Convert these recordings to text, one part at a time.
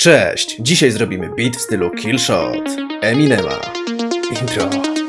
Cześć! Dzisiaj zrobimy beat w stylu Killshot Eminema. Intro.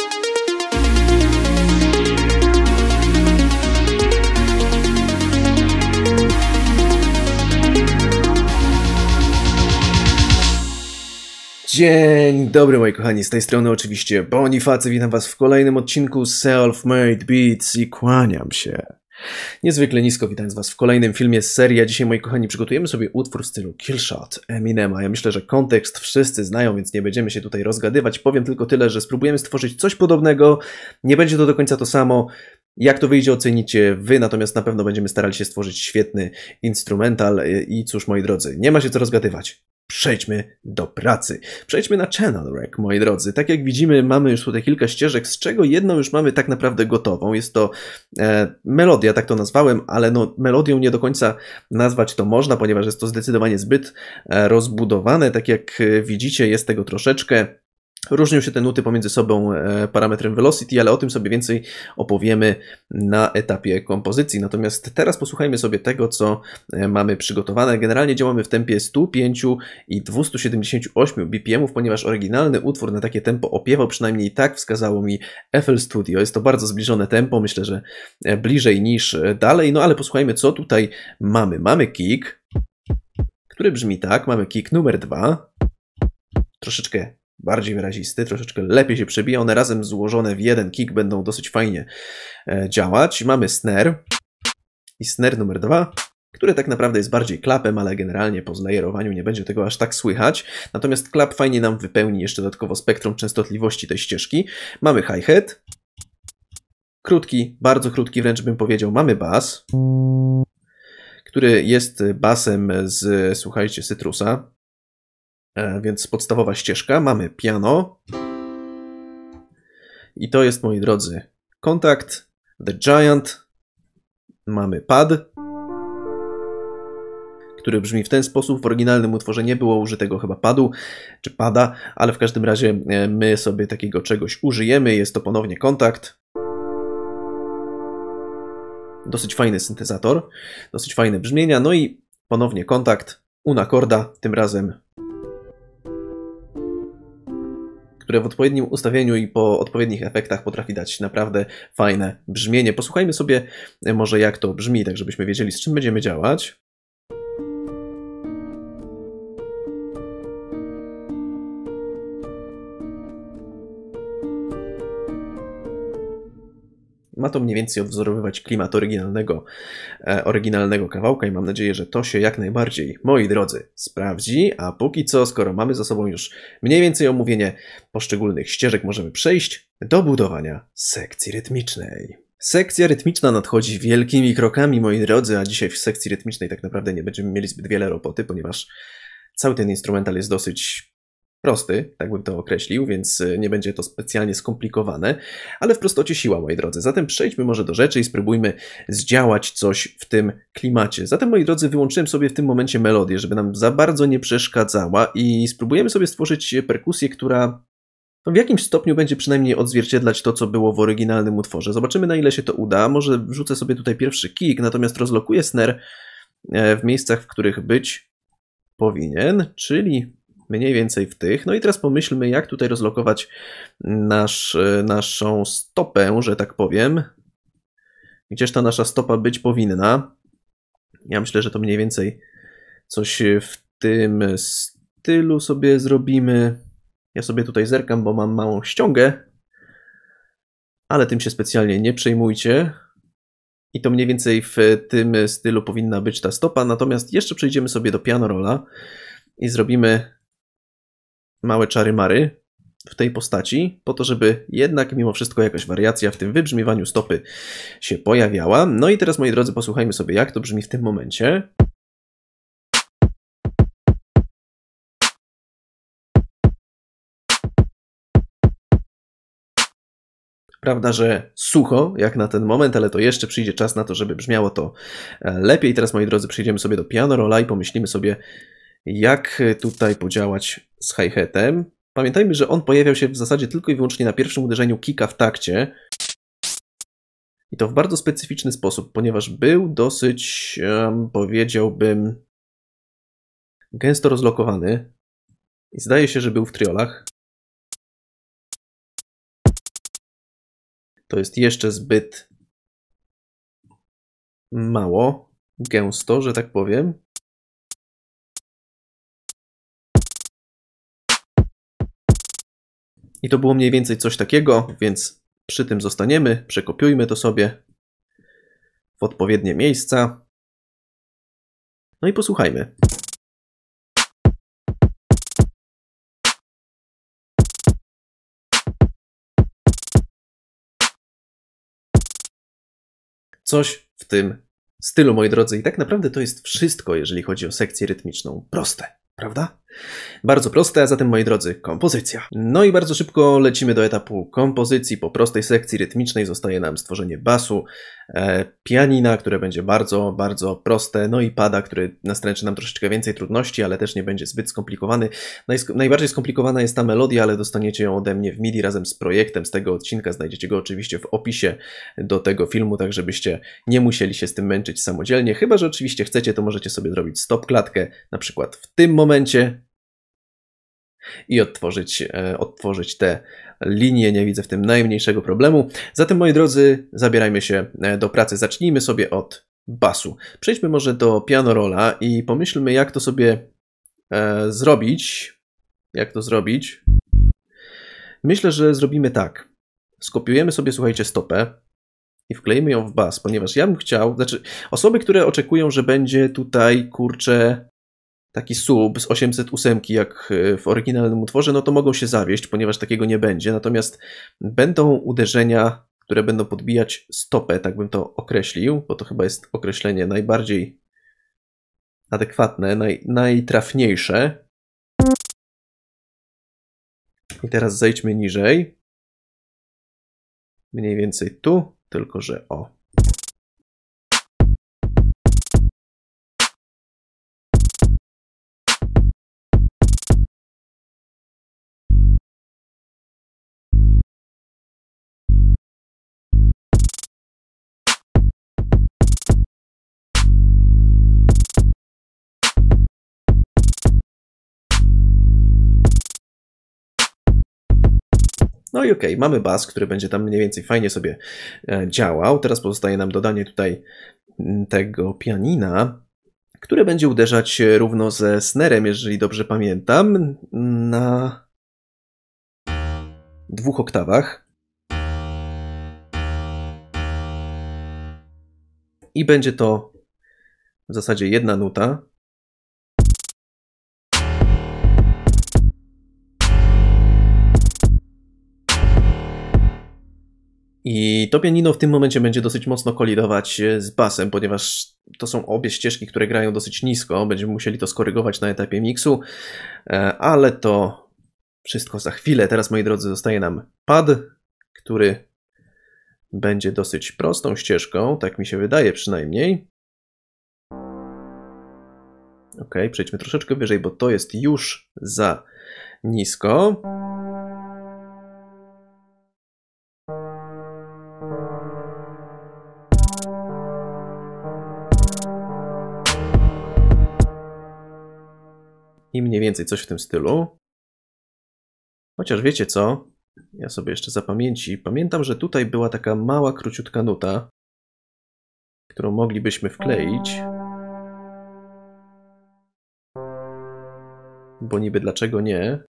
Dzień dobry moi kochani, z tej strony oczywiście Bonifacy, witam was w kolejnym odcinku Self-Made Beats i kłaniam się niezwykle nisko, witając was w kolejnym filmie z serii. A dzisiaj moi kochani przygotujemy sobie utwór w stylu Killshot Eminema. Ja myślę, że kontekst wszyscy znają, więc nie będziemy się tutaj rozgadywać. Powiem tylko tyle, że spróbujemy stworzyć coś podobnego. Nie będzie to do końca to samo. Jak to wyjdzie, ocenicie wy, natomiast na pewno będziemy starali się stworzyć świetny instrumental. I cóż moi drodzy, nie ma się co rozgadywać. Przejdźmy do pracy. Przejdźmy na Channel Rec, moi drodzy. Tak jak widzimy, mamy już tutaj kilka ścieżek, z czego jedną już mamy tak naprawdę gotową. Jest to melodia, tak to nazwałem, ale no melodią nie do końca nazwać to można, ponieważ jest to zdecydowanie zbyt rozbudowane. Tak jak widzicie, jest tego troszeczkę. Różnią się te nuty pomiędzy sobą parametrem velocity, ale o tym sobie więcej opowiemy na etapie kompozycji. Natomiast teraz posłuchajmy sobie tego, co mamy przygotowane. Generalnie działamy w tempie 105 i 278 BPM, ponieważ oryginalny utwór na takie tempo opiewał, przynajmniej tak wskazało mi FL Studio. Jest to bardzo zbliżone tempo, myślę, że bliżej niż dalej. No ale posłuchajmy, co tutaj mamy. Mamy kick, który brzmi tak. Mamy kick numer 2. Troszeczkę bardziej wyrazisty, troszeczkę lepiej się przebija. One razem złożone w jeden kick będą dosyć fajnie działać. Mamy snare i snare numer 2, który tak naprawdę jest bardziej klapem, ale generalnie po zlayerowaniu nie będzie tego aż tak słychać. Natomiast klap fajnie nam wypełni jeszcze dodatkowo spektrum częstotliwości tej ścieżki. Mamy hi-hat, krótki, bardzo krótki wręcz bym powiedział. Mamy bas, który jest basem z, słuchajcie, Cytrusa. Więc podstawowa ścieżka. Mamy piano. I to jest, moi drodzy, kontakt, The Giant. Mamy pad, który brzmi w ten sposób. W oryginalnym utworze nie było użytego chyba padu, czy pada, ale w każdym razie my sobie takiego czegoś użyjemy. Jest to ponownie kontakt. Dosyć fajny syntezator, dosyć fajne brzmienia. No i ponownie kontakt, una korda, tym razem, które w odpowiednim ustawieniu i po odpowiednich efektach potrafi dać naprawdę fajne brzmienie. Posłuchajmy sobie może jak to brzmi, tak żebyśmy wiedzieli, z czym będziemy działać. Ma to mniej więcej odwzorowywać klimat oryginalnego kawałka i mam nadzieję, że to się jak najbardziej, moi drodzy, sprawdzi. A póki co, skoro mamy za sobą już mniej więcej omówienie poszczególnych ścieżek, możemy przejść do budowania sekcji rytmicznej. Sekcja rytmiczna nadchodzi wielkimi krokami, moi drodzy, a dzisiaj w sekcji rytmicznej tak naprawdę nie będziemy mieli zbyt wiele roboty, ponieważ cały ten instrumental jest dosyć prosty, tak bym to określił, więc nie będzie to specjalnie skomplikowane, ale w prostocie siła, moi drodzy. Zatem przejdźmy może do rzeczy i spróbujmy zdziałać coś w tym klimacie. Zatem, moi drodzy, wyłączyłem sobie w tym momencie melodię, żeby nam za bardzo nie przeszkadzała i spróbujemy sobie stworzyć perkusję, która w jakimś stopniu będzie przynajmniej odzwierciedlać to, co było w oryginalnym utworze. Zobaczymy, na ile się to uda. Może wrzucę sobie tutaj pierwszy kick, natomiast rozlokuję snare w miejscach, w których być powinien, czyli mniej więcej w tych. No i teraz pomyślmy, jak tutaj rozlokować naszą stopę, że tak powiem. Gdzież ta nasza stopa być powinna. Ja myślę, że to mniej więcej coś w tym stylu sobie zrobimy. Ja sobie tutaj zerkam, bo mam małą ściągę, ale tym się specjalnie nie przejmujcie. I to mniej więcej w tym stylu powinna być ta stopa. Natomiast jeszcze przejdziemy sobie do piano rolla i zrobimy małe czary-mary w tej postaci, po to, żeby jednak mimo wszystko jakaś wariacja w tym wybrzmiewaniu stopy się pojawiała. No i teraz, moi drodzy, posłuchajmy sobie, jak to brzmi w tym momencie. Prawda, że sucho, jak na ten moment, ale to jeszcze przyjdzie czas na to, żeby brzmiało to lepiej. Teraz, moi drodzy, przejdziemy sobie do piano rolla i pomyślimy sobie, jak tutaj podziałać z hi-hatem. Pamiętajmy, że on pojawiał się w zasadzie tylko i wyłącznie na pierwszym uderzeniu kicka w takcie. I to w bardzo specyficzny sposób, ponieważ był dosyć, powiedziałbym, gęsto rozlokowany i zdaje się, że był w triolach. To jest jeszcze zbyt mało, gęsto, że tak powiem. I to było mniej więcej coś takiego, więc przy tym zostaniemy, przekopiujmy to sobie w odpowiednie miejsca. No i posłuchajmy. Coś w tym stylu, moi drodzy. I tak naprawdę to jest wszystko, jeżeli chodzi o sekcję rytmiczną. Proste, prawda? Bardzo proste, a zatem, moi drodzy, kompozycja. No i bardzo szybko lecimy do etapu kompozycji. Po prostej sekcji rytmicznej zostaje nam stworzenie basu, pianina, które będzie bardzo, bardzo proste, no i pada, który nastręczy nam troszeczkę więcej trudności, ale też nie będzie zbyt skomplikowany. Najbardziej skomplikowana jest ta melodia, ale dostaniecie ją ode mnie w MIDI razem z projektem z tego odcinka. Znajdziecie go oczywiście w opisie do tego filmu, tak żebyście nie musieli się z tym męczyć samodzielnie. Chyba że oczywiście chcecie, to możecie sobie zrobić stop klatkę, na przykład w tym momencie, i odtworzyć te linie. Nie widzę w tym najmniejszego problemu. Zatem, moi drodzy, zabierajmy się do pracy. Zacznijmy sobie od basu. Przejdźmy może do piano rolla i pomyślmy, jak to sobie zrobić. Jak to zrobić? Myślę, że zrobimy tak. Skopiujemy sobie, słuchajcie, stopę i wkleimy ją w bas, ponieważ ja bym chciał, znaczy osoby, które oczekują, że będzie tutaj, kurczę, taki sub z 808 jak w oryginalnym utworze, no to mogą się zawieść, ponieważ takiego nie będzie. Natomiast będą uderzenia, które będą podbijać stopę, tak bym to określił, bo to chyba jest określenie najbardziej adekwatne, najtrafniejsze. I teraz zejdźmy niżej. Mniej więcej tu, tylko że o. No i okej, mamy bas, który będzie tam mniej więcej fajnie sobie działał. Teraz pozostaje nam dodanie tutaj tego pianina, które będzie uderzać równo ze snerem, jeżeli dobrze pamiętam, na 2 oktawach. I będzie to w zasadzie jedna nuta. I to pianino w tym momencie będzie dosyć mocno kolidować z basem, ponieważ to są obie ścieżki, które grają dosyć nisko. Będziemy musieli to skorygować na etapie miksu, ale to wszystko za chwilę. Teraz, moi drodzy, zostaje nam pad, który będzie dosyć prostą ścieżką, tak mi się wydaje przynajmniej. Ok, przejdźmy troszeczkę wyżej, bo to jest już za nisko. I mniej więcej coś w tym stylu. Chociaż wiecie co? Ja sobie jeszcze za pamięci pamiętam, że tutaj była taka mała, króciutka nuta, którą moglibyśmy wkleić. Bo niby dlaczego nie?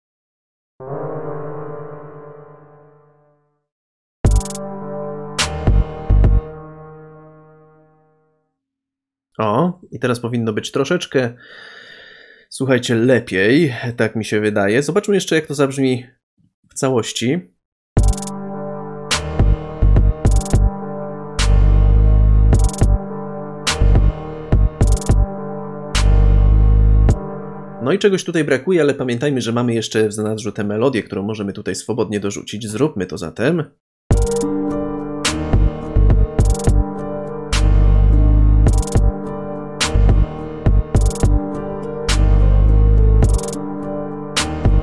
O, i teraz powinno być troszeczkę, słuchajcie, lepiej, tak mi się wydaje. Zobaczmy jeszcze, jak to zabrzmi w całości. No i czegoś tutaj brakuje, ale pamiętajmy, że mamy jeszcze w zanadrzu tę melodię, którą możemy tutaj swobodnie dorzucić. Zróbmy to zatem.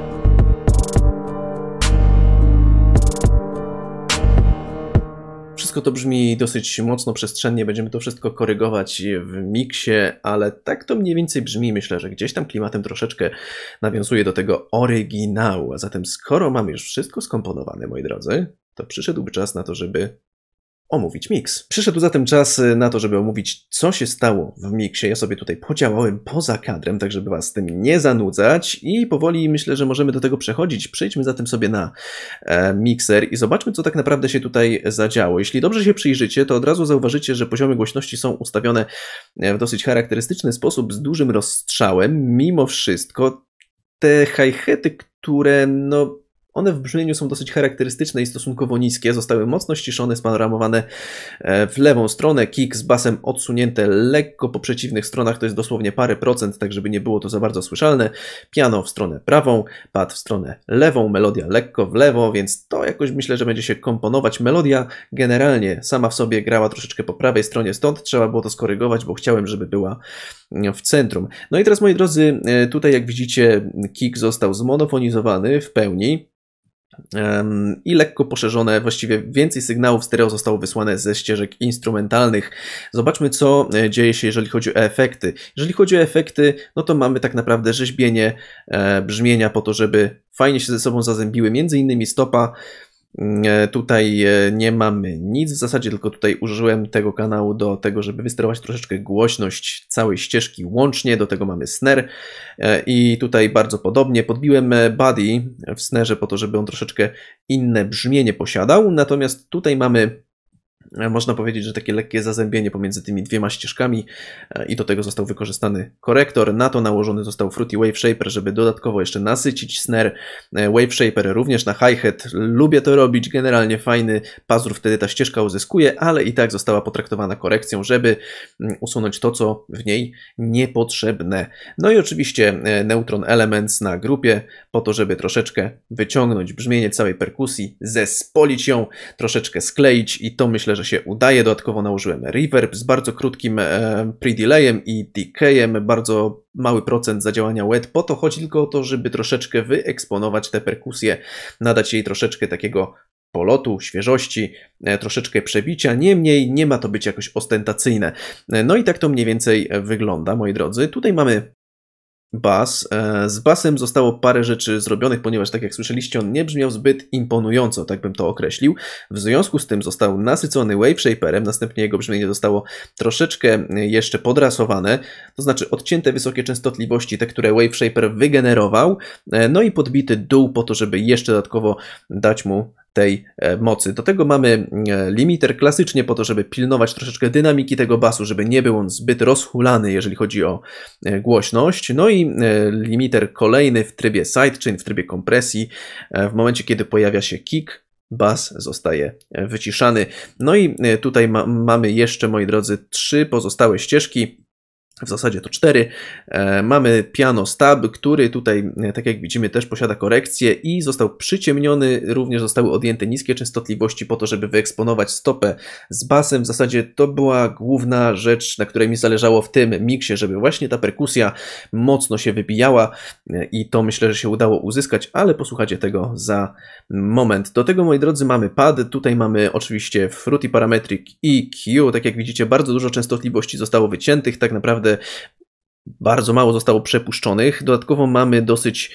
Wszystko wszystko to brzmi dosyć mocno przestrzennie, będziemy to wszystko korygować w miksie, ale tak to mniej więcej brzmi. Myślę, że gdzieś tam klimatem troszeczkę nawiązuje do tego oryginału. A zatem skoro mamy już wszystko skomponowane, moi drodzy, to przyszedłby czas na to, żeby omówić miks. Przyszedł zatem czas na to, żeby omówić, co się stało w miksie. Ja sobie tutaj podziałałem poza kadrem, tak żeby was z tym nie zanudzać i powoli myślę, że możemy do tego przechodzić. Przejdźmy zatem sobie na mikser i zobaczmy, co tak naprawdę się tutaj zadziało. Jeśli dobrze się przyjrzycie, to od razu zauważycie, że poziomy głośności są ustawione w dosyć charakterystyczny sposób, z dużym rozstrzałem. Mimo wszystko te hi-haty, które one w brzmieniu są dosyć charakterystyczne i stosunkowo niskie, zostały mocno ściszone, spanoramowane w lewą stronę, kick z basem odsunięte lekko po przeciwnych stronach, to jest dosłownie parę procent, tak żeby nie było to za bardzo słyszalne, piano w stronę prawą, pad w stronę lewą, melodia lekko w lewo, więc to jakoś myślę, że będzie się komponować. Melodia generalnie sama w sobie grała troszeczkę po prawej stronie, stąd trzeba było to skorygować, bo chciałem, żeby była w centrum. No i teraz, moi drodzy, tutaj jak widzicie, kick został zmonofonizowany w pełni i lekko poszerzone, właściwie więcej sygnałów stereo zostało wysłane ze ścieżek instrumentalnych. Zobaczmy, co dzieje się, jeżeli chodzi o efekty. Jeżeli chodzi o efekty, no to mamy tak naprawdę rzeźbienie brzmienia po to, żeby fajnie się ze sobą zazębiły, między innymi stopa. Tutaj nie mamy nic w zasadzie, tylko tutaj użyłem tego kanału do tego, żeby wysterować troszeczkę głośność całej ścieżki łącznie. Do tego mamy snare i tutaj bardzo podobnie podbiłem body w snare po to, żeby on troszeczkę inne brzmienie posiadał. Natomiast tutaj mamy, można powiedzieć, że takie lekkie zazębienie pomiędzy tymi dwiema ścieżkami i do tego został wykorzystany korektor. Na to nałożony został Fruity Wave Shaper, żeby dodatkowo jeszcze nasycić snare. Wave Shaper również na hi-hat. Lubię to robić, generalnie fajny pazur wtedy ta ścieżka uzyskuje, ale i tak została potraktowana korekcją, żeby usunąć to, co w niej niepotrzebne. No i oczywiście Neutron Elements na grupie po to, żeby troszeczkę wyciągnąć brzmienie całej perkusji, zespolić ją, troszeczkę skleić i to myślę, że się udaje. Dodatkowo nałożyłem reverb z bardzo krótkim pre-delayem i decayem, bardzo mały procent zadziałania wet. Po to chodzi tylko o to, żeby troszeczkę wyeksponować tę perkusję, nadać jej troszeczkę takiego polotu, świeżości, troszeczkę przebicia, niemniej nie ma to być jakoś ostentacyjne. No i tak to mniej więcej wygląda, moi drodzy. Tutaj mamy bas. Z basem zostało parę rzeczy zrobionych, ponieważ tak jak słyszeliście, on nie brzmiał zbyt imponująco, tak bym to określił. W związku z tym został nasycony wave shaperem, następnie jego brzmienie zostało troszeczkę jeszcze podrasowane, to znaczy odcięte wysokie częstotliwości, te, które wave shaper wygenerował, no i podbity dół po to, żeby jeszcze dodatkowo dać mu tej mocy. Do tego mamy limiter klasycznie po to, żeby pilnować troszeczkę dynamiki tego basu, żeby nie był on zbyt rozhulany, jeżeli chodzi o głośność. No i limiter kolejny w trybie sidechain, w trybie kompresji. W momencie, kiedy pojawia się kick, bas zostaje wyciszany. No i tutaj mamy jeszcze, moi drodzy, 3 pozostałe ścieżki. W zasadzie to 4. Mamy piano stab, który tutaj, tak jak widzimy, też posiada korekcję i został przyciemniony. Również zostały odjęte niskie częstotliwości po to, żeby wyeksponować stopę z basem. W zasadzie to była główna rzecz, na której mi zależało w tym miksie, żeby właśnie ta perkusja mocno się wybijała i to myślę, że się udało uzyskać, ale posłuchajcie tego za moment. Do tego, moi drodzy, mamy pad. Tutaj mamy oczywiście Fruity Parametric EQ. Tak jak widzicie, bardzo dużo częstotliwości zostało wyciętych. Tak naprawdę bardzo mało zostało przepuszczonych. Dodatkowo mamy dosyć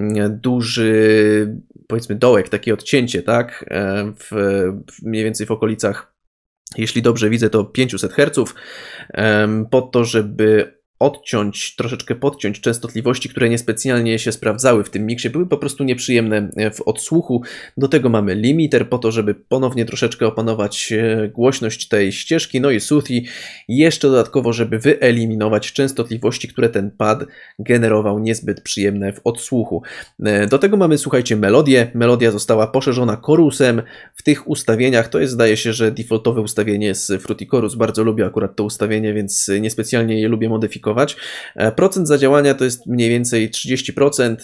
duży, powiedzmy, dołek, takie odcięcie, tak? Mniej więcej w okolicach, jeśli dobrze widzę, to 500 Hz, po to, żeby troszeczkę podciąć częstotliwości, które niespecjalnie się sprawdzały w tym miksie, były po prostu nieprzyjemne w odsłuchu. Do tego mamy limiter po to, żeby ponownie troszeczkę opanować głośność tej ścieżki, no i Soothi jeszcze dodatkowo, żeby wyeliminować częstotliwości, które ten pad generował niezbyt przyjemne w odsłuchu. Do tego mamy, słuchajcie, melodię. Melodia została poszerzona chorusem w tych ustawieniach. To jest, zdaje się, że defaultowe ustawienie z Fruity Chorus. Bardzo lubię akurat to ustawienie, więc niespecjalnie je lubię modyfikować. Procent zadziałania to jest mniej więcej 30%,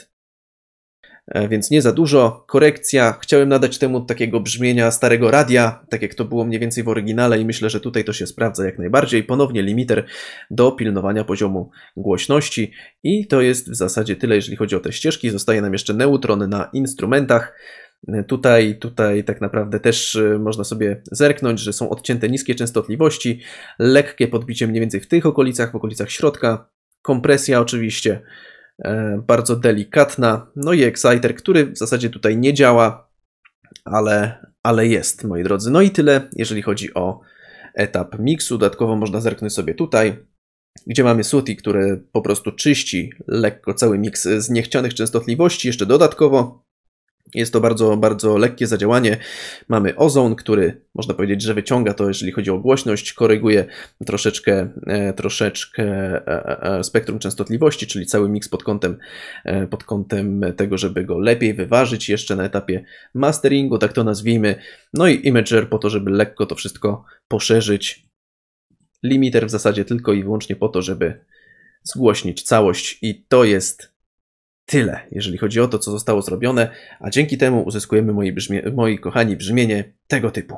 więc nie za dużo. Korekcja. Chciałem nadać temu takiego brzmienia starego radia, tak jak to było mniej więcej w oryginale i myślę, że tutaj to się sprawdza jak najbardziej. Ponownie limiter do pilnowania poziomu głośności i to jest w zasadzie tyle, jeżeli chodzi o te ścieżki. Zostaje nam jeszcze neutron na instrumentach. Tutaj tak naprawdę też można sobie zerknąć, że są odcięte niskie częstotliwości, lekkie podbicie mniej więcej w tych okolicach, w okolicach środka, kompresja oczywiście bardzo delikatna, no i exciter, który w zasadzie tutaj nie działa, ale jest, moi drodzy. No i tyle, jeżeli chodzi o etap miksu. Dodatkowo można zerknąć sobie tutaj, gdzie mamy SUTI, które po prostu czyści lekko cały miks z niechcianych częstotliwości. Jeszcze dodatkowo jest to bardzo, bardzo lekkie zadziałanie. Mamy ozon, który można powiedzieć, że wyciąga to, jeżeli chodzi o głośność, koryguje troszeczkę spektrum częstotliwości, czyli cały miks pod kątem tego, żeby go lepiej wyważyć jeszcze na etapie masteringu, tak to nazwijmy. No i imager po to, żeby lekko to wszystko poszerzyć. Limiter w zasadzie tylko i wyłącznie po to, żeby zgłośnić całość i to jest tyle, jeżeli chodzi o to, co zostało zrobione, a dzięki temu uzyskujemy, moi kochani, brzmienie tego typu.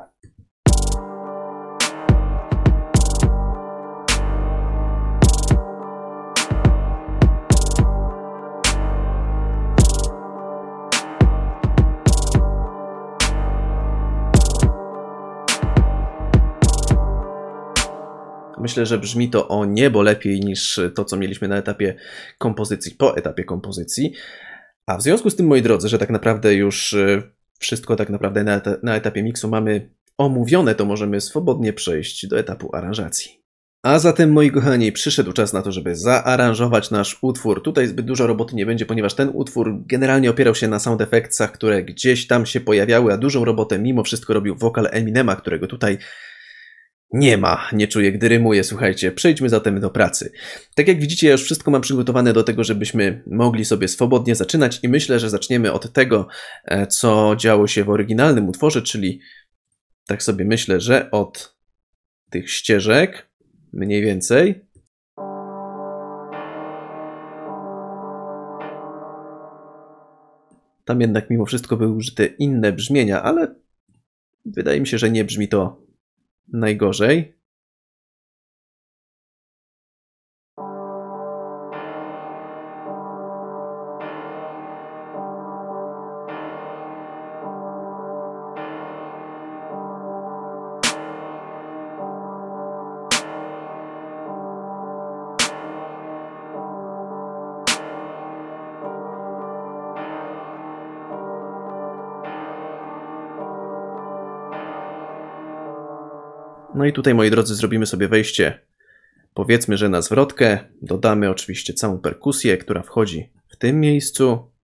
Myślę, że brzmi to o niebo lepiej niż to, co mieliśmy na etapie kompozycji, po etapie kompozycji. A w związku z tym, moi drodzy, że tak naprawdę już wszystko tak naprawdę na etapie miksu mamy omówione, to możemy swobodnie przejść do etapu aranżacji. A zatem, moi kochani, przyszedł czas na to, żeby zaaranżować nasz utwór. Tutaj zbyt dużo roboty nie będzie, ponieważ ten utwór generalnie opierał się na sound effectsach, które gdzieś tam się pojawiały, a dużą robotę mimo wszystko robił wokal Eminema, którego tutaj nie ma, nie czuję, gdy rymuję. Słuchajcie, przejdźmy zatem do pracy. Tak jak widzicie, ja już wszystko mam przygotowane do tego, żebyśmy mogli sobie swobodnie zaczynać i myślę, że zaczniemy od tego, co działo się w oryginalnym utworze, czyli tak sobie myślę, że od tych ścieżek, mniej więcej. Tam jednak mimo wszystko były użyte inne brzmienia, ale wydaje mi się, że nie brzmi to najgorzej. No i tutaj, moi drodzy, zrobimy sobie wejście, powiedzmy, że na zwrotkę. Dodamy oczywiście całą perkusję, która wchodzi w tym miejscu.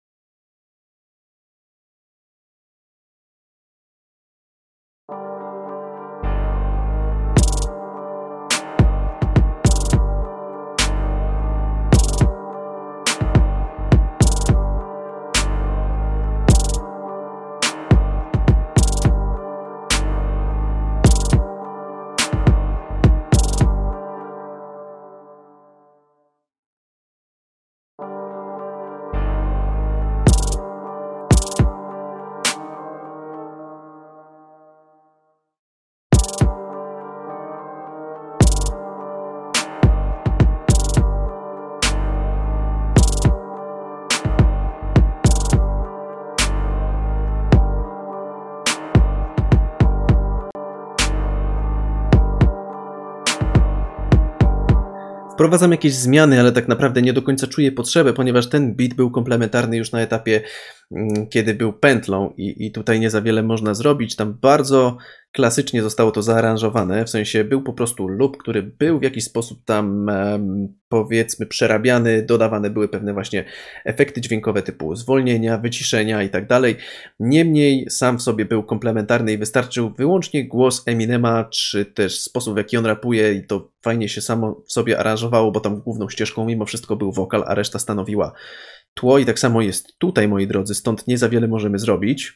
Wprowadzam jakieś zmiany, ale tak naprawdę nie do końca czuję potrzebę, ponieważ ten beat był komplementarny już na etapie, kiedy był pętlą i tutaj nie za wiele można zrobić. Tam bardzo klasycznie zostało to zaaranżowane, w sensie był po prostu loop, który był w jakiś sposób tam powiedzmy przerabiany, dodawane były pewne właśnie efekty dźwiękowe typu zwolnienia, wyciszenia i tak dalej. Niemniej sam w sobie był komplementarny i wystarczył wyłącznie głos Eminema, czy też sposób, w jaki on rapuje i to fajnie się samo w sobie aranżowało, bo tam główną ścieżką mimo wszystko był wokal, a reszta stanowiła tło i tak samo jest tutaj, moi drodzy, stąd nie za wiele możemy zrobić.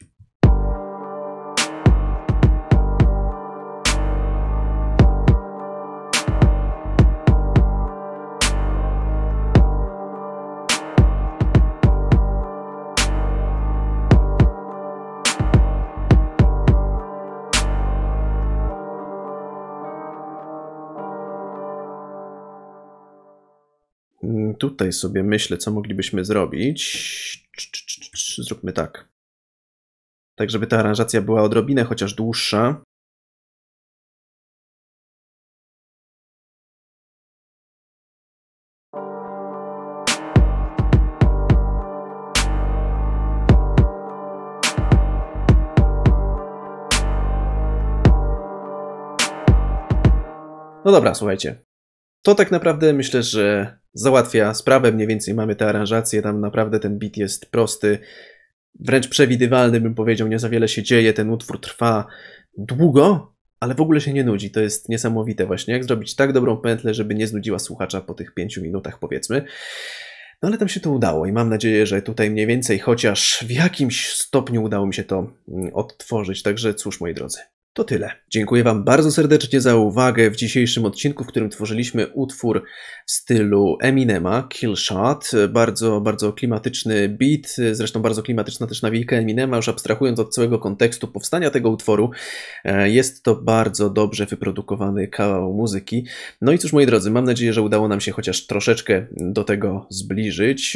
Tutaj sobie myślę, co moglibyśmy zrobić. Zróbmy tak. tak żeby ta aranżacja była odrobinę chociaż dłuższa. No dobra, słuchajcie. To tak naprawdę myślę, że załatwia sprawę. Mniej więcej mamy te aranżacje, tam naprawdę ten beat jest prosty, wręcz przewidywalny, bym powiedział, nie za wiele się dzieje, ten utwór trwa długo, ale w ogóle się nie nudzi. To jest niesamowite właśnie, jak zrobić tak dobrą pętlę, żeby nie znudziła słuchacza po tych 5 minutach, powiedzmy. No ale tam się to udało i mam nadzieję, że tutaj mniej więcej chociaż w jakimś stopniu udało mi się to odtworzyć. Także cóż, moi drodzy, to tyle. Dziękuję Wam bardzo serdecznie za uwagę w dzisiejszym odcinku, w którym tworzyliśmy utwór w stylu Eminema, Kill Shot. Bardzo, bardzo klimatyczny beat, zresztą bardzo klimatyczna też nawijka Eminema, już abstrahując od całego kontekstu powstania tego utworu. Jest to bardzo dobrze wyprodukowany kawał muzyki. No i cóż, moi drodzy, mam nadzieję, że udało nam się chociaż troszeczkę do tego zbliżyć.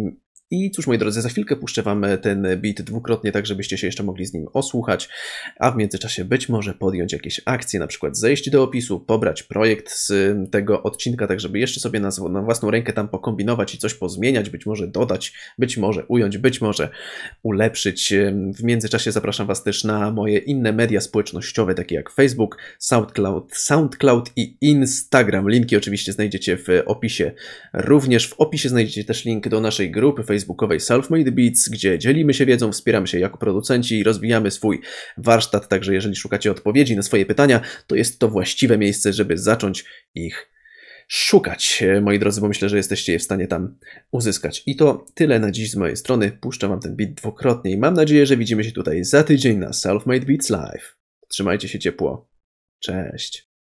I cóż, moi drodzy, za chwilkę puszczę Wam ten beat dwukrotnie, tak żebyście się jeszcze mogli z nim osłuchać, a w międzyczasie być może podjąć jakieś akcje, na przykład zejść do opisu, pobrać projekt z tego odcinka, tak żeby jeszcze sobie na własną rękę tam pokombinować i coś pozmieniać, być może dodać, być może ująć, być może ulepszyć. W międzyczasie zapraszam Was też na moje inne media społecznościowe, takie jak Facebook, SoundCloud i Instagram. Linki oczywiście znajdziecie w opisie. Również w opisie znajdziecie też link do naszej grupy facebookowej Self-Made Beats, gdzie dzielimy się wiedzą, wspieramy się jako producenci i rozwijamy swój warsztat, także jeżeli szukacie odpowiedzi na swoje pytania, to jest to właściwe miejsce, żeby zacząć ich szukać, moi drodzy, bo myślę, że jesteście je w stanie tam uzyskać. I to tyle na dziś z mojej strony. Puszczam Wam ten beat dwukrotnie i mam nadzieję, że widzimy się tutaj za tydzień na Self-Made Beats Live. Trzymajcie się ciepło. Cześć.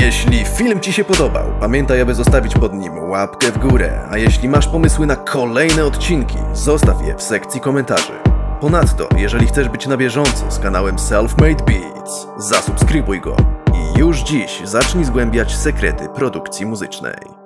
Jeśli film Ci się podobał, pamiętaj, aby zostawić pod nim łapkę w górę, a jeśli masz pomysły na kolejne odcinki, zostaw je w sekcji komentarzy. Ponadto, jeżeli chcesz być na bieżąco z kanałem Self-Made Beats, zasubskrybuj go i już dziś zacznij zgłębiać sekrety produkcji muzycznej.